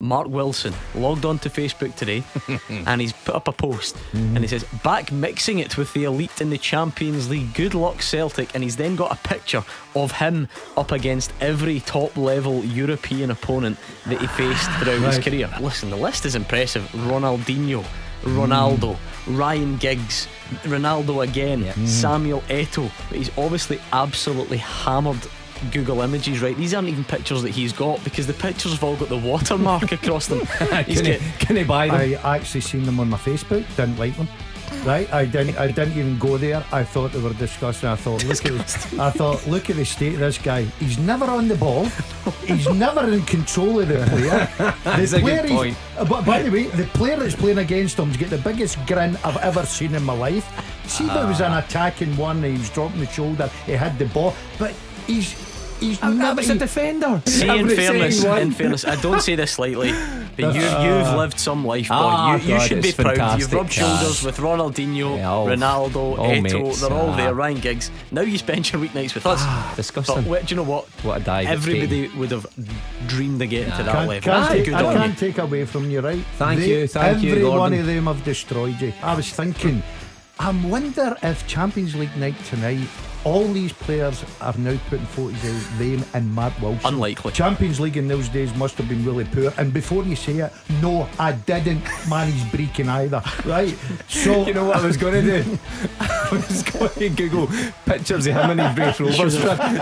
Mark Wilson, logged onto Facebook today and he's put up a post and he says, back mixing it with the elite in the Champions League, good luck Celtic. And he's then got a picture of him up against every top level European opponent that he faced throughout his career. Listen, the list is impressive. Ronaldinho, Ronaldo, Ryan Giggs, Ronaldo again, Samuel Eto'o. But he's obviously absolutely hammered Google Images, right? These aren't even pictures that he's got, because the pictures have all got the watermark across them. Can he buy them? I actually seen them on my Facebook, didn't like them. Right, I didn't even go there. I thought they were disgusting. I thought, look at the state of this guy. He's never on the ball. He's never in control of the player. That's a good point. But by the way, the player that's playing against him's got the biggest grin I've ever seen in my life. See, there was an attacking one. He was dropping the shoulder. He had the ball, but he's never. He's a defender. See, in fairness, I don't say this lightly, but you've lived some life, boy. You should be proud. You've rubbed shoulders with Ronaldinho, Ronaldo, Eto'o. They're all there. Ryan Giggs. Now you spend your weeknights with us. Disgusting. But do you know what? What a dive. Everybody would have dreamed of getting to that level. I can't take away from you, right? Thank you, every Gordon. one of them have destroyed you. I was thinking, I wonder if Champions League night tonight, all these players are now putting photos of them and Mark Wilson. Unlikely. Champions League in those days must have been really poor. And before you say it, no, I didn't manage Breaking either. Right? So you know what I was going to do? I was going to Google pictures of him and his Race Rovers.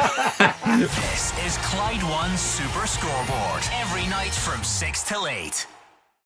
This is Clyde One Super Scoreboard. Every night from 6 till 8.